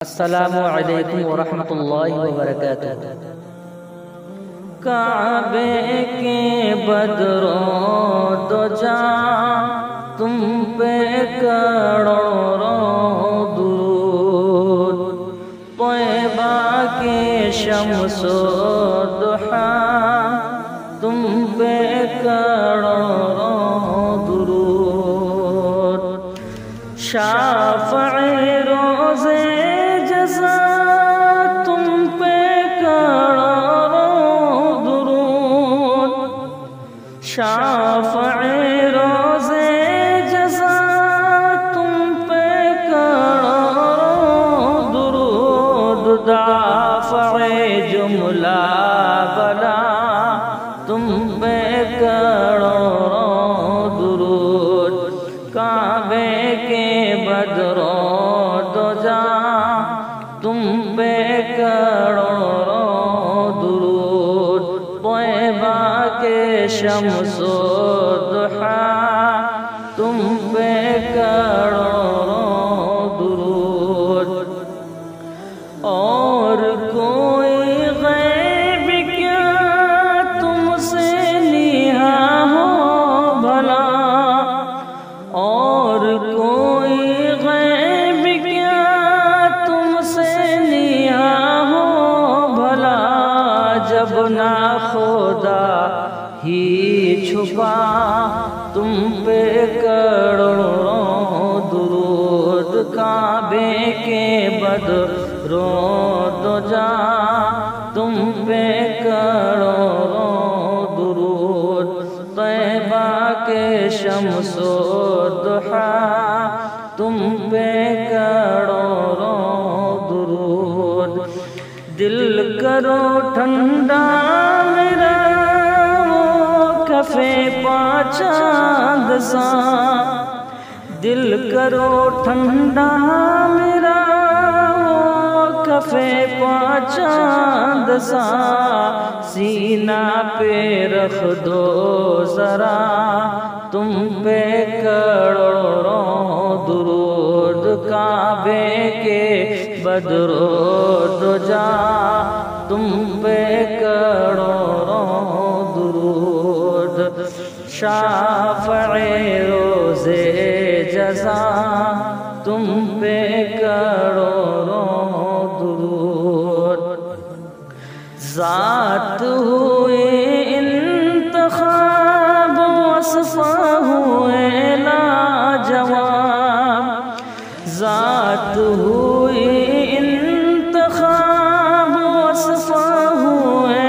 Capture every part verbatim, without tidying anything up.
السلام علیکم ورحمۃ اللہ وبرکاتہ۔ کعبے کے بدروں دو جاں تم پہ کروڑوں درود، طیبہ کے شمس و ضحیٰ تم پہ کروڑوں درود، شافع روزے جزا تم پہ کروڑوں درود، شافع روزے جزا تم پہ کروڑوں درود، دافع جملہ بلا تم پہ کروڑوں درود، کعبے کے بدروں دو جاں تم پہ کروڑوں درود، طیبہ کے شمس و ضحیٰ تم پہ کروڑوں درود، اور کوئی غیب کیا تم سے نیہا ہو بھلا، اور کوئی غیب کیا تم سے نیہا ہو بھلا، جب نہ خدا ہی چھپا تم پہ کروڑوں درود، کعبے کے بدروں دو جاں تم پہ کروڑوں درود، طیبہ کے شمس و ضحیٰ تم پہ کروڑوں درود، دل کرو ٹھنڈا میرا وہ کفے پا چاند سا، دل کرو ٹھنڈا میرا وہ کفے پا چاند سا، سینہ پہ رکھ دو ذرا تم پہ کروڑوں درود، کعبے کے بدروں دو جاں تم پہ کروڑوں درود، شافع روزے جزا تم پہ کروڑوں درود، ذات ہوئے انتخاب وصفہ ہوئے لاجواب، ذات ہوئی انتخاب وصفہ ہوئے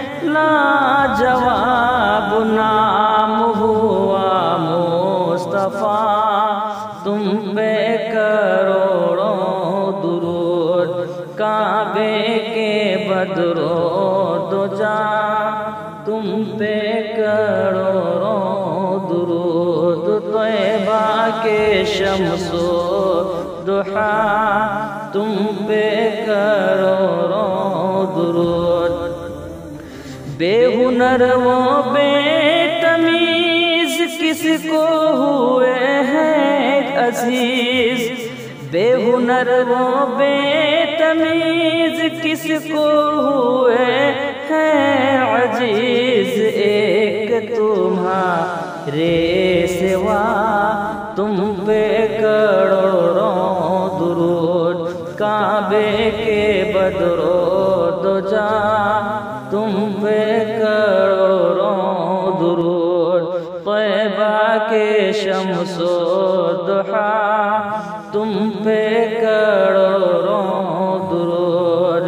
لاجواب، نام ہوا مصطفیٰ تم پہ کروڑوں درود، کعبے کے بدروں دو جاں تم پہ کروڑوں درود، طیبہ کے شمس و ضحیٰ تم پہ کروڑوں درود، بے ہنر و بے تمیز کس کو ہوئے ہیں عزیز، بے ہنر و بے تمیز کس کو ہوئے ہیں عزیز، ایک تمہارے سوا تم پہ کروڑوں درود، کعبے کے بدروں دو جاں تم پہ کروڑوں درود، طیبہ کے شمس و ضحیٰ تم پہ کروڑوں درود،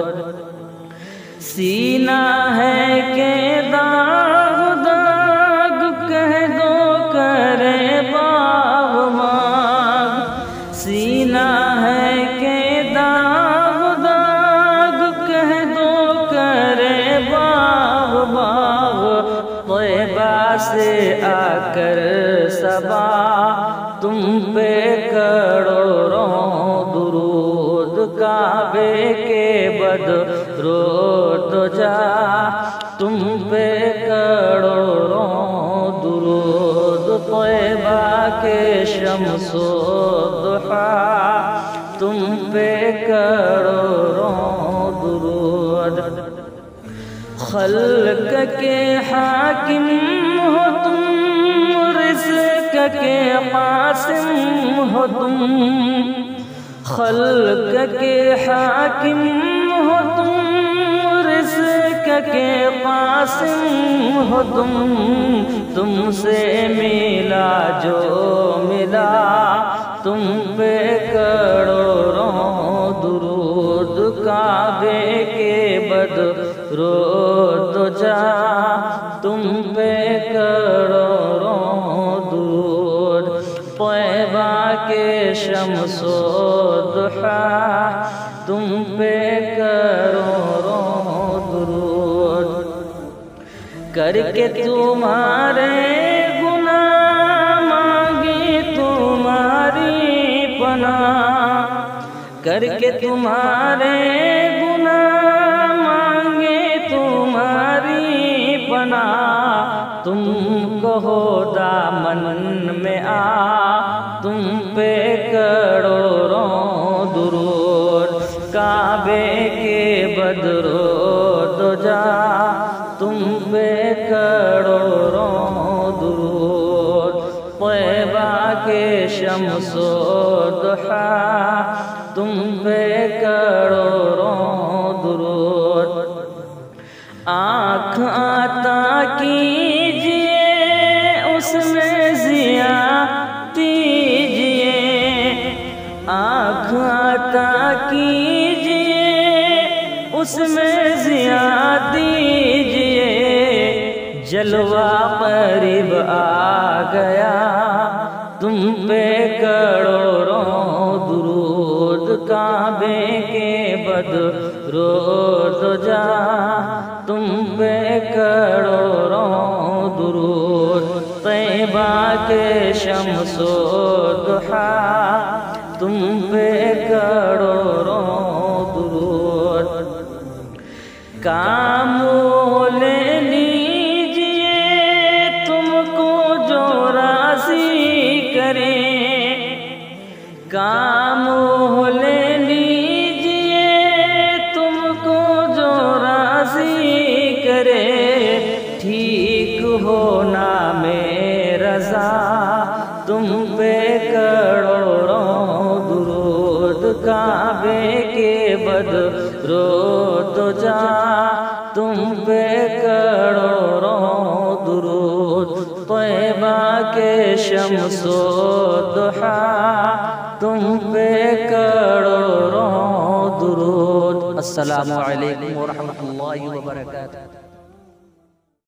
سینہ ہے کہ داغ داغ کہہ دو کرے باغ ماغ، سینہ ہے کہ داغ داغ کہہ دو کرے باغ باغ، طیبہ سے آ کر صبا تم پہ کروڑوں درود، کعبے کے بدروں دو جاں تم پہ کروڑوں درود، طیبہ کے شمس و ضحیٰ تم پہ کروڑوں درود۔ خلق کے حاکم ہو تم، رزق کے قاسم ہو تم، خلق کے حاکم ہو تم، رزق کے قاسم ہو تم، تم سے ملا جو ملا تم پہ کروڑوں درود۔ کعبے کے بدرود جا تم پہ کروڑوں درود۔ طیبہ کے شمس و ضحیٰ تم پہ کروڑوں درود۔ کر کے تمہارے گناہ مانگی تمہاری پناہ، کر کے تمہارے گناہ مانگے تمہاری پناہ، تم کہو دامن میں آ تم پہ کروڑوں درود۔ کعبے کے بدرود جا تم پہ کروڑوں درود۔ طیبہ کے شمس و ضحیٰ تم پہ کروڑوں درود۔ آنکھ عطا کیجئے اس میں ضیا دیجئے، آنکھ عطا کیجئے اس میں ضیا دیجئے، جلوہ قریب آ گیا تم پہ کروڑوں درود۔ کعبے کے بدرود جا تم پہ کروڑوں درود۔ طیبہ کے شمس و ضحیٰ تم پہ کروڑوں درود۔ کام لے لیجئے تم کو جو راضی کرے، کام لے لیجئے تم کو جو راضی کرے، ٹھیک ہونا میں رضا تم پہ کروڑوں درود۔ کعبے کے بدرود جا تم پہ کروڑوں درود۔ طیبہ کے شمس و ضحیٰ تم پہ کروڑوں درود۔ السلام علیکم ورحمۃ اللہ وبرکاتہ۔